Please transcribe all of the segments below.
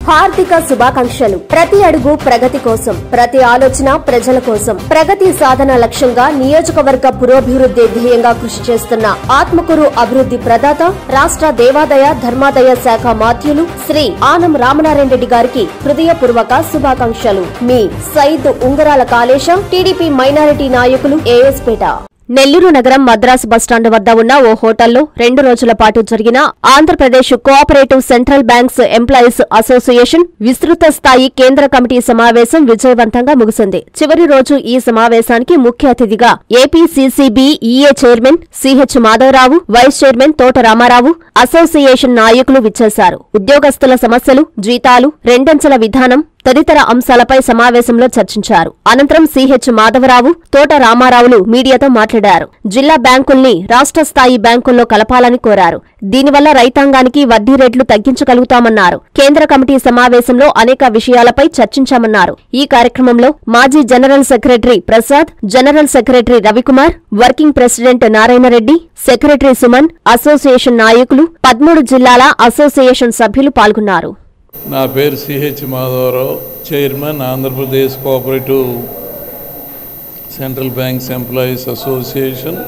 హార్దిక శుభాకాంక్షలు. ప్రతి అడుగు ప్రగతి కోసం, ప్రతి ఆలోచన ప్రజల కోసం, ప్రగతి సాధన లక్ష్యంగా నియోజకవర్గ పురోభివృద్ధి ధ్యేయంగా కృషి చేస్తున్న ఆత్మకూరు అభివృద్ధి ప్రదాత, రాష్ట్ర దేవాదాయ ధర్మాదాయ శాఖ మాధ్యులు శ్రీ ఆనం రామనారాయణ రెడ్డి గారికి హృదయపూర్వక శుభాకాంక్షలు. మీ సైద్ ఉంగరాల కాళేశం, టీడీపీ మైనారిటీ నాయకులు, ఏఎస్పేట. నెల్లూరు నగరం మద్రాసు బస్టాండ్ వద్ద ఉన్న ఓ హోటల్లో 2 రోజుల పాటు జరిగిన Andhra Pradesh cooperative central banks employees association విస్తృత స్థాయి కేంద్ర కమిటీ సమావేశం విజయవంతంగా ముగిసింది. చివరి రోజు ఈ సమావేశానికి ముఖ్య అతిథిగా APCCB EA chairman CH Madhavarao, vice chairman Thota Ramarao, association నాయకులు విచ్చేశారు. ఉద్యోగస్తుల సమస్యలు, జీతాలు, రెండంచెల విధానం తదితర అంశాలపై సమావేశంలో చర్చించారు. అనంతరం సిహెచ్ మాధవరావు, తోట రామారావులు మీడియాతో మాట్లాడారు. జిల్లా బ్యాంకుల్ని రాష్ట్ర స్థాయి బ్యాంకుల్లో కలపాలని కోరారు. దీనివల్ల రైతాంగానికి వడ్డీ రేట్లు తగ్గించగలుగుతామన్నారు. కేంద్ర కమిటీ సమావేశంలో అనేక విషయాలపై చర్చించామన్నారు. ఈ కార్యక్రమంలో మాజీ general secretary Prasad, general secretary Ravikumar, working president Narayanareddy, secretary Suman, association నాయకులు, 13 జిల్లాల అసోసియేషన్ సభ్యులు పాల్గొన్నారు. నా పేరు CH Madhavarao, chairman Andhra Pradesh cooperative central banks employees association.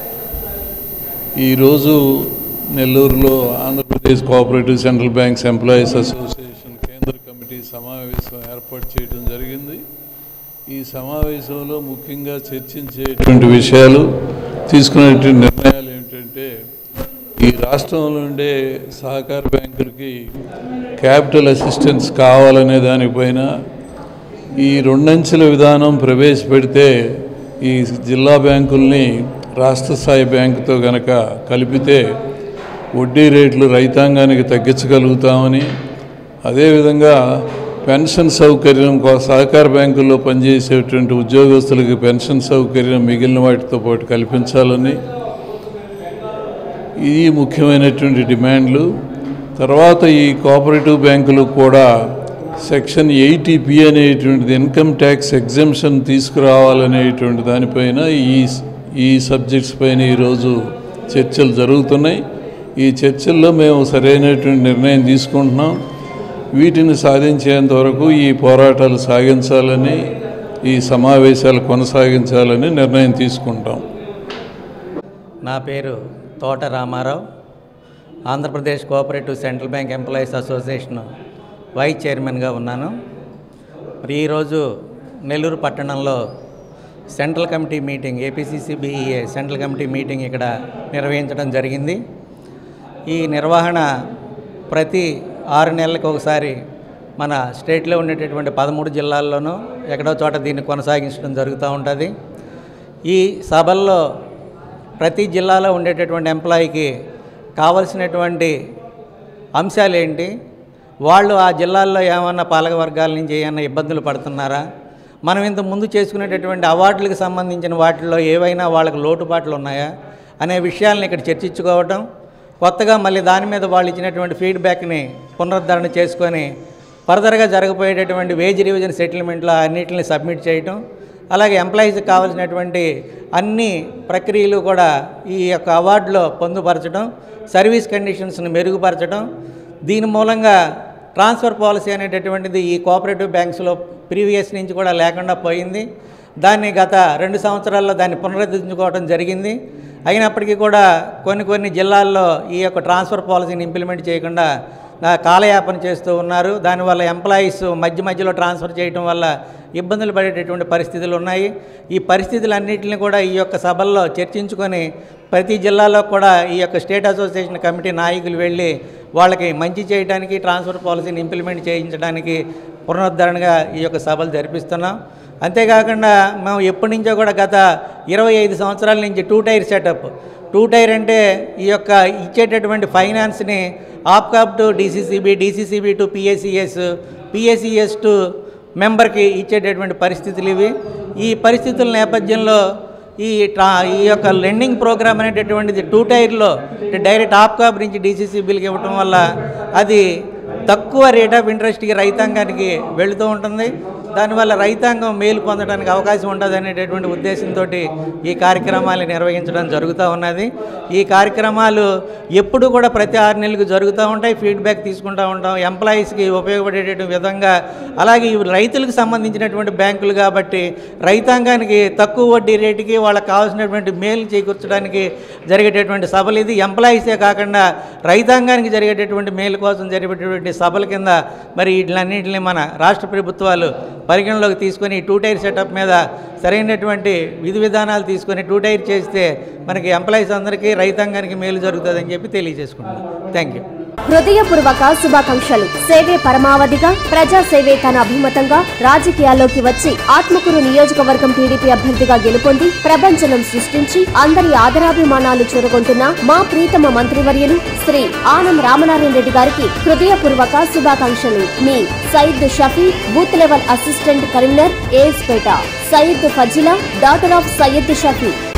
ఈరోజు నెల్లూరులో Andhra Pradesh cooperative central banks employees association కేంద్ర కమిటీ సమావేశం ఏర్పాటు చేయడం జరిగింది. ఈ సమావేశంలో ముఖ్యంగా చర్చించేటువంటి విషయాలు, తీసుకునేటువంటి నిర్ణయాలు ఏమిటంటే, ఈ రాష్ట్రంలో ఉండే సహకార బ్యాంకులకి క్యాపిటల్ అసిస్టెన్స్ కావాలనే దానిపైన ఈ 2 అంచెల విధానం ప్రవేశపెడితే ఈ జిల్లా బ్యాంకుల్ని రాష్ట్ర స్థాయి బ్యాంకుతో గనక కలిపితే వడ్డీ రేట్లు రైతాంగానికి తగ్గించగలుగుతామని, అదేవిధంగా పెన్షన్ సౌకర్యం సహకార బ్యాంకుల్లో పనిచేసేటువంటి ఉద్యోగస్తులకి పెన్షన్ సౌకర్యం మిగిలిన వాటితో పాటు కల్పించాలని, ఇది ముఖ్యమైనటువంటి డిమాండ్లు. తర్వాత ఈ కోఆపరేటివ్ బ్యాంకులు కూడా సెక్షన్ 80P అనేటువంటిది ఇన్కమ్ ట్యాక్స్ ఎగ్జంప్షన్ తీసుకురావాలనేటువంటి దానిపైన ఈ సబ్జెక్ట్స్ పైన ఈరోజు చర్చలు జరుగుతున్నాయి. ఈ చర్చల్లో మేము సరైనటువంటి నిర్ణయం తీసుకుంటున్నాం. వీటిని సాధించేంత వరకు ఈ పోరాటాలు సాగించాలని, ఈ సమావేశాలు కొనసాగించాలని నిర్ణయం తీసుకుంటాం. నా పేరు Thota Ramarao, Andhra Pradesh cooperative central bank employees association vice చైర్మన్గా ఉన్నాను. మరి ఈరోజు నెల్లూరు పట్టణంలో central committee meeting, APCCBEA central committee meeting ఇక్కడ నిర్వహించడం జరిగింది. ఈ నిర్వహణ ప్రతి 6 నెలలకు ఒకసారి మన స్టేట్లో ఉండేటటువంటి 13 జిల్లాల్లోనూ ఎక్కడో చోట దీన్ని కొనసాగించడం జరుగుతూ ఉంటుంది. ఈ సభల్లో ప్రతి జిల్లాలో ఉండేటటువంటి ఎంప్లాయీకి కావలసినటువంటి అంశాలు ఏంటి, వాళ్ళు ఆ జిల్లాల్లో ఏమన్నా పాలక వర్గాల నుంచి ఏమన్నా ఇబ్బందులు పడుతున్నారా, మనం ఇంత ముందు చేసుకునేటటువంటి అవార్డులకు సంబంధించిన వాటిల్లో ఏవైనా వాళ్ళకి లోటుపాట్లు ఉన్నాయా అనే విషయాలను ఇక్కడ చర్చించుకోవటం, కొత్తగా మళ్ళీ దాని మీద వాళ్ళు ఇచ్చినటువంటి ఫీడ్బ్యాక్ని పునరుద్ధరణ చేసుకొని ఫర్దర్గా జరగబోయేటటువంటి వేజ్ రివిజన్ సెటిల్మెంట్లో అన్నింటిని సబ్మిట్ చేయటం, అలాగే ఎంప్లాయీస్కి కావాల్సినటువంటి అన్ని ప్రక్రియలు కూడా ఈ యొక్క అవార్డులో పొందుపరచడం, సర్వీస్ కండిషన్స్ని మెరుగుపరచడం. దీని మూలంగా ట్రాన్స్ఫర్ పాలసీ అనేటటువంటిది ఈ కోఆపరేటివ్ బ్యాంక్స్లో ప్రీవియస్ నుంచి కూడా లేకుండా పోయింది. దాన్ని గత 2 సంవత్సరాల్లో దాన్ని పునరుద్ధరించుకోవడం జరిగింది. అయినప్పటికీ కూడా కొన్ని జిల్లాల్లో ఈ యొక్క ట్రాన్స్ఫర్ పాలసీని ఇంప్లిమెంట్ చేయకుండా కాలయాపన చేస్తూ ఉన్నారు. దానివల్ల ఎంప్లాయీస్ మధ్యలో ట్రాన్స్ఫర్ చేయడం వల్ల ఇబ్బందులు పడేటటువంటి పరిస్థితులు ఉన్నాయి. ఈ పరిస్థితులన్నింటినీ కూడా ఈ యొక్క సభల్లో చర్చించుకొని ప్రతి జిల్లాలో కూడా ఈ యొక్క స్టేట్ అసోసియేషన్ కమిటీ నాయకులు వెళ్ళి వాళ్ళకి మంచి చేయడానికి, ట్రాన్స్ఫర్ పాలసీని ఇంప్లిమెంట్ చేయించడానికి పునరుద్ధరణగా ఈ యొక్క సభలు జరిపిస్తున్నాం. అంతేకాకుండా మేము ఎప్పటి నుంచో కూడా గత 25 సంవత్సరాల నుంచి 2 టైర్ సెటప్. 2 టైర్ అంటే ఈ యొక్క ఇచ్చేటటువంటి ఫైనాన్స్ని APCOB to DCCB, DCCB to PSES, PSES to మెంబర్కి ఇచ్చేటటువంటి పరిస్థితులు ఇవి. ఈ పరిస్థితుల నేపథ్యంలో ఈ యొక్క లెండింగ్ ప్రోగ్రామ్ అనేటటువంటిది 2 టైర్లో డైరెక్ట్ ఆప్కాప్ నుంచి డీసీసీబీలకి ఇవ్వటం వల్ల అది తక్కువ రేట్ ఆఫ్ ఇంట్రెస్ట్కి రైతాంగానికి వెళుతూ ఉంటుంది. దానివల్ల రైతాంగం మేలు పొందడానికి అవకాశం ఉంటుంది అనేటటువంటి ఉద్దేశంతో ఈ కార్యక్రమాలు నిర్వహించడం జరుగుతూ ఉన్నది. ఈ కార్యక్రమాలు ఎప్పుడు కూడా ప్రతి 6 నెలలకు జరుగుతూ ఉంటాయి. ఫీడ్బ్యాక్ తీసుకుంటూ ఉంటాం ఎంప్లాయీస్కి ఉపయోగపడేటటువంటి విధంగా. అలాగే ఇవి రైతులకు సంబంధించినటువంటి బ్యాంకులు కాబట్టి రైతాంగానికి తక్కువ వడ్డీ రేటుకి వాళ్ళకి కావాల్సినటువంటి మేలు చేకూర్చడానికి జరిగేటటువంటి సభలు. ఇది ఎంప్లాయీసే కాకుండా రైతాంగానికి జరిగేటటువంటి మేలు కోసం జరిగేటటువంటి సభల కింద మరి వీటిలన్నింటినీ మన రాష్ట్ర ప్రభుత్వాలు పరిగణలోకి తీసుకొని 2 టైర్ సెటప్ మీద సరైనటువంటి విధి విధానాలు తీసుకొని 2 టైర్ చేస్తే మనకి ఎంప్లాయీస్ అందరికీ రైతాంగానికి మేలు జరుగుతుందని చెప్పి తెలియజేసుకుంటున్నాను. Thank you. హృదయపూర్వక శుభాకాంక్షలు. సేవే పరమావధిగా, ప్రజాసేవే తన అభిమతంగా రాజకీయాల్లోకి వచ్చి ఆత్మకూరు నియోజకవర్గం టీడీపీ అభ్యర్థిగా గెలుపొంది ప్రపంచనం సృష్టించి అందరి ఆదరాభిమానాలు చూరగొంటున్న మా ప్రీతమ మంత్రివర్యులు శ్రీ ఆనం రామనారాయణ రెడ్డి గారికి హృదయపూర్వక శుభాకాంక్షలు. మీ Syed Shafi, booth level assistant Karimnagar, ఏఎస్పేట. Syed Fazila, daughter of Syed Shafi.